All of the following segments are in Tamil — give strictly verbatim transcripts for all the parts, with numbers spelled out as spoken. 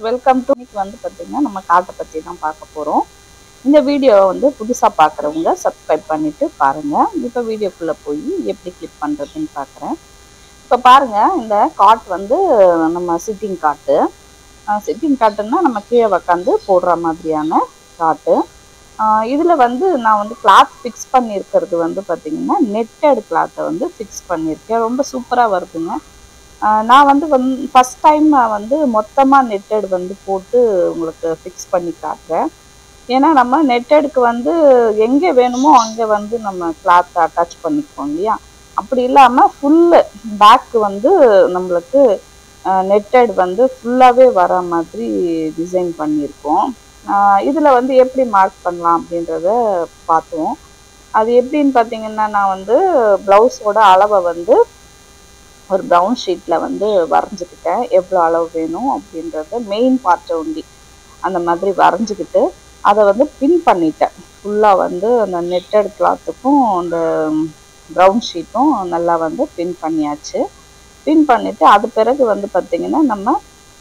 வெல்கம் டு இன்னைக்கு வந்து பார்த்தீங்கன்னா நம்ம காட்டை பற்றி தான் பார்க்க போகிறோம். இந்த வீடியோவை வந்து புதுசாக பார்க்குறவங்க சப்ஸ்கிரைப் பண்ணிவிட்டு பாருங்கள். இப்போ வீடியோக்குள்ளே போய் எப்படி கிளிக் பண்ணுறதுன்னு பார்க்குறேன். இப்போ பாருங்கள், இந்த காட் வந்து நம்ம சிட்டிங் காட்டு. சிட்டிங் காட்டுன்னா நம்ம கீழே உக்காந்து போடுற மாதிரியான காட்டு. இதில் வந்து நான் வந்து கிளாத் ஃபிக்ஸ் பண்ணியிருக்கிறது வந்து பார்த்திங்கன்னா நெட்டட் கிளாத்தை வந்து ஃபிக்ஸ் பண்ணியிருக்கேன். ரொம்ப சூப்பராக வருதுங்க. நான் வந்து வந் ஃபஸ்ட் டைம் நான் வந்து மொத்தமாக நெட்டட் வந்து போட்டு உங்களுக்கு ஃபிக்ஸ் பண்ணி காட்டுறேன். ஏன்னா நம்ம நெட்டடுக்கு வந்து எங்கே வேணுமோ அங்கே வந்து நம்ம கிளாத்தை அட்டாச் பண்ணிக்குவோம் இல்லையா. அப்படி இல்லாமல் ஃபுல்லு பேக்கு வந்து நம்மளுக்கு நெட்டட் வந்து ஃபுல்லாகவே வர மாதிரி டிசைன் பண்ணியிருக்கோம். இதில் வந்து எப்படி மார்க் பண்ணலாம் அப்படின்றத பார்த்தோம். அது எப்படின்னு பார்த்தீங்கன்னா, நான் வந்து ப்ளவுஸோட அளவை வந்து ஒரு ப்ரௌன் ஷீட்டில் வந்து வரைஞ்சிக்கிட்டேன். எவ்வளோ அளவு வேணும் அப்படின்றத மெயின் பார்ட்டை ஒண்டி அந்த மாதிரி வரைஞ்சிக்கிட்டு அதை வந்து பின் பண்ணிட்டேன். ஃபுல்லாக வந்து அந்த நெட்டட் கிளாத்துக்கும் அந்த ப்ரௌன் ஷீட்டும் நல்லா வந்து பின் பண்ணியாச்சு. பின் பண்ணிவிட்டு அது பிறகு வந்து பார்த்திங்கன்னா நம்ம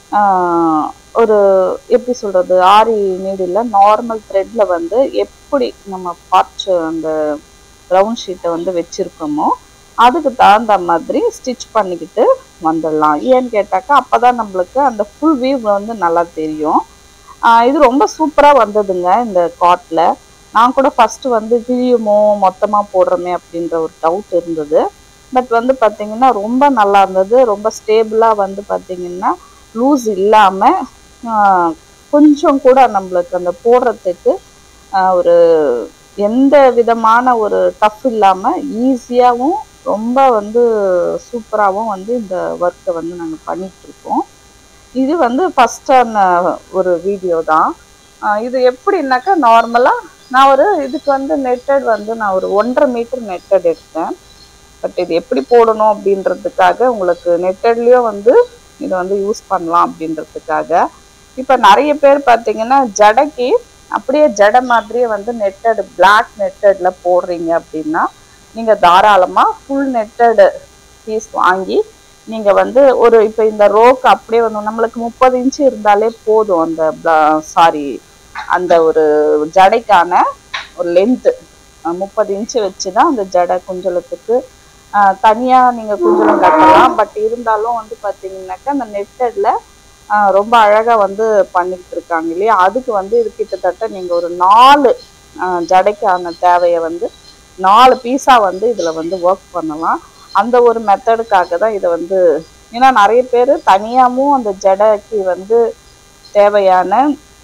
ஒரு எப்படி சொல்கிறது, ஆரி நீடில் நார்மல் த்ரெட்டில் வந்து எப்படி நம்ம பார்ட் அந்த ப்ரௌன் ஷீட்டை வந்து வச்சுருக்கோமோ அதுக்கு தகுந்த மாதிரி ஸ்டிச் பண்ணிக்கிட்டு வந்துடலாம். ஏன்னு கேட்டாக்கா அப்போ தான் நம்மளுக்கு அந்த ஃபுல் வியூ வந்து நல்லா தெரியும். இது ரொம்ப சூப்பராக வந்ததுங்க இந்த காட்டில். நான் கூட ஃபஸ்ட்டு வந்து கிழியுமோ மொத்தமாக போடுறோமே அப்படின்ற ஒரு டவுட் இருந்தது. பட் வந்து பார்த்திங்கன்னா ரொம்ப நல்லா இருந்தது. ரொம்ப ஸ்டேபிளாக வந்து பார்த்திங்கன்னா லூஸ் இல்லாமல் கொஞ்சம் கூட நம்மளுக்கு அந்த போடுறதுக்கு ஒரு எந்த விதமான ஒரு டஃப் இல்லாமல் ஈஸியாகவும் ரொம்ப வந்து சூப்பராகவும் வந்து இந்த ஒர்க்கை வந்து நாங்கள் பண்ணிகிட்ருக்கோம். இது வந்து ஃபஸ்ட்டான ஒரு வீடியோ தான். இது எப்படின்னாக்கா நார்மலாக நான் ஒரு இதுக்கு வந்து நெட்டட் வந்து நான் ஒரு ஒன்றரை மீட்டர் நெட்டட் எடுத்தேன். பட் இது எப்படி போடணும் அப்படின்றதுக்காக உங்களுக்கு நெட்டட்லேயும் வந்து இதை வந்து யூஸ் பண்ணலாம் அப்படின்றதுக்காக இப்போ நிறைய பேர் பார்த்திங்கன்னா ஜடைக்கு அப்படியே ஜடை மாதிரியே வந்து நெட்டட் பிளாக் நெட்டடில் போடுறீங்க அப்படின்னா நீங்கள் தாராளமாக ஃபுல் நெட்டடு பீஸ் வாங்கி நீங்கள் வந்து ஒரு இப்போ இந்த ரோக்கு அப்படியே வந்து நம்மளுக்கு முப்பது இன்ச்சு இருந்தாலே போதும். அந்த சாரி அந்த ஒரு ஜடைக்கான ஒரு லென்த்து முப்பது இன்ச்சு வச்சு தான் அந்த ஜடை குஞ்சலத்துக்கு தனியாக நீங்கள் குஞ்சலம் கட்டலாம். பட் இருந்தாலும் வந்து பார்த்தீங்கன்னாக்கா அந்த நெட்டடில் ரொம்ப அழகாக வந்து பண்ணிக்கிட்டு இருக்காங்க இல்லையா. அதுக்கு வந்து இது கிட்டத்தட்ட நீங்கள் ஒரு நாலு ஜடைக்கான தேவையை வந்து நாலு பீஸாக வந்து இதில் வந்து ஒர்க் பண்ணலாம். அந்த ஒரு மெத்தடுக்காக தான் இதை வந்து, ஏன்னா நிறைய பேர் தனியாகவும் அந்த ஜடைக்கு வந்து தேவையான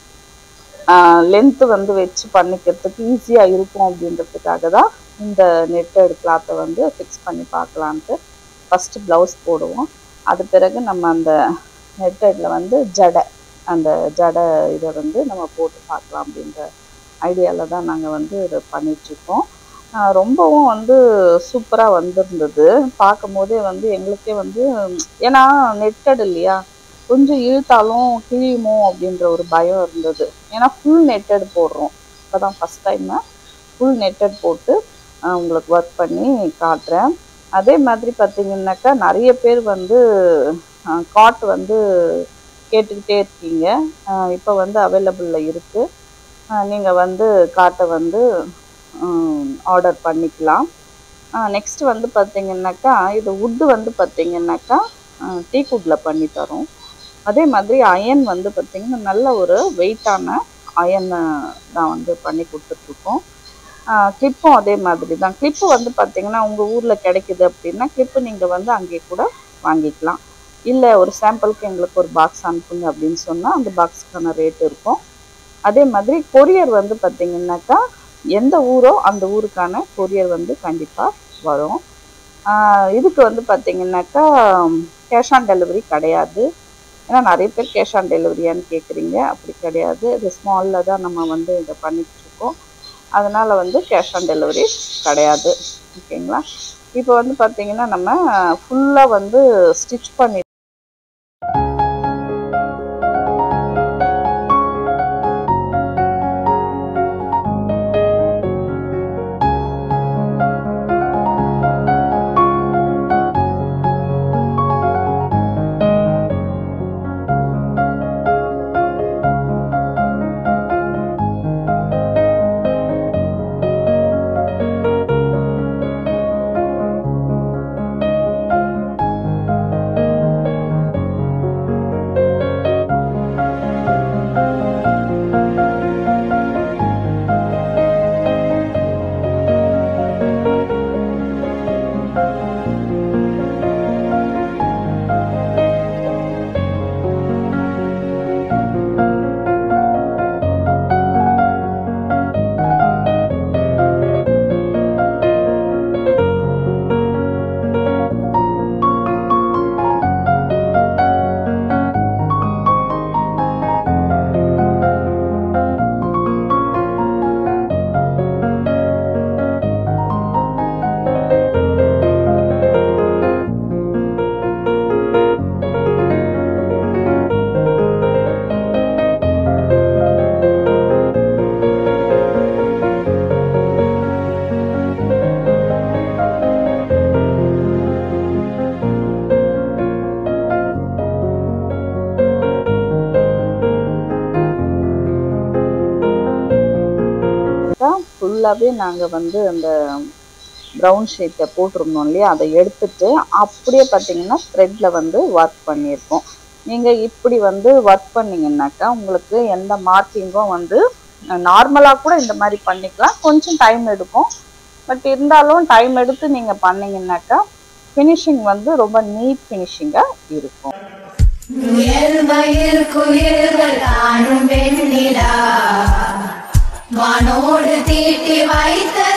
லென்த்து வந்து வச்சு பண்ணிக்கிறதுக்கு ஈஸியாக இருக்கும் அப்படின்றதுக்காக தான் இந்த நெட்டட் கிளாத்தை வந்து ஃபிக்ஸ் பண்ணி பார்க்கலான்ட்டு ஃபஸ்ட்டு ப்ளவுஸ் போடுவோம். அது பிறகு நம்ம அந்த நெட்டடில் வந்து ஜடை அந்த ஜடை இதை வந்து நம்ம போட்டு பார்க்கலாம் அப்படின்ற ஐடியாவில் தான் நாங்கள் வந்து இதை பண்ணிகிட்ருக்கோம். ரொம்பவும் வந்து சூப்பராக வந்திருந்தது. பார்க்கும் போதே வந்து எங்களுக்கே வந்து, ஏன்னா நெட்டட் இல்லையா, கொஞ்சம் இழுத்தாலும் கிழியுமோ அப்படின்ற ஒரு பயம் இருந்தது. ஏன்னா ஃபுல் நெட்டட் போடுறோம். இப்போ தான் ஃபஸ்ட் டைமு ஃபுல் நெட்டட் போட்டு உங்களுக்கு ஒர்க் பண்ணி காட்டுறேன். அதே மாதிரி பார்த்திங்கனாக்கா நிறைய பேர் வந்து காட் வந்து கேட்டுக்கிட்டே இருக்கீங்க. இப்போ வந்து அவைலபிளில் இருக்குது. நீங்கள் வந்து காட்டை வந்து ஆர்டர் பண்ணிக்கலாம். நெக்ஸ்ட் வந்து பார்த்திங்கனாக்கா இது வுட்டு வந்து பார்த்திங்கனாக்கா டீக் வுட்டில் பண்ணி தரோம். அதே மாதிரி அயன் வந்து பார்த்திங்கன்னா நல்ல ஒரு வெயிட்டான அயனை தான் வந்து பண்ணி கொடுத்துட்ருக்கோம். கிளிப்பும் அதே மாதிரி தான். கிளிப்பு வந்து பார்த்திங்கன்னா உங்கள் ஊரில் கிடைக்கிது அப்படின்னா கிளிப்பு நீங்கள் வந்து அங்கே கூட வாங்கிக்கலாம். இல்லை ஒரு சாம்பிளுக்கு எங்களுக்கு ஒரு பாக்ஸ் அனுப்புங்க அப்படின்னு சொன்னால் அந்த பாக்ஸுக்கான ரேட் இருக்கும். அதே மாதிரி கொரியர் வந்து பார்த்திங்கனாக்கா எந்த ஊரோ அந்த ஊருக்கான கொரியர் வந்து கண்டிப்பாக வரும். இதுக்கு வந்து பார்த்திங்கனாக்கா கேஷ் ஆன் டெலிவரி கிடையாது. ஏன்னா நிறைய பேர் கேஷ் ஆன் டெலிவரியான்னு கேட்குறீங்க. அப்படி கிடையாது. இது ஸ்மாலில் தான் நம்ம வந்து இதை பண்ணிகிட்ருக்கோம். அதனால் வந்து கேஷ் ஆன் டெலிவரி கிடையாது. ஓகேங்களா. இப்போ வந்து பார்த்திங்கன்னா நம்ம ஃபுல்லாக வந்து ஸ்டிச் பண்ணி ஃபுல்லாகவே நாங்கள் வந்து அந்த ப்ரௌன் ஷீட்டை போட்டிருந்தோம் இல்லையா, அதை எடுத்துட்டு அப்படியே பார்த்தீங்கன்னா த்ரெட்டில் வந்து ஒர்க் பண்ணியிருக்கோம். நீங்கள் இப்படி வந்து ஒர்க் பண்ணிங்கன்னாக்கா உங்களுக்கு எந்த மார்க்கிங்கும் வந்து நார்மலாக கூட இந்த மாதிரி பண்ணிக்கலாம். கொஞ்சம் டைம் எடுக்கும், பட் இருந்தாலும் டைம் எடுத்து நீங்கள் பண்ணிங்கன்னாக்கா ஃபினிஷிங் வந்து ரொம்ப நீட் ஃபினிஷிங்காக இருக்கும். வானோடு தீட்டி வைத்த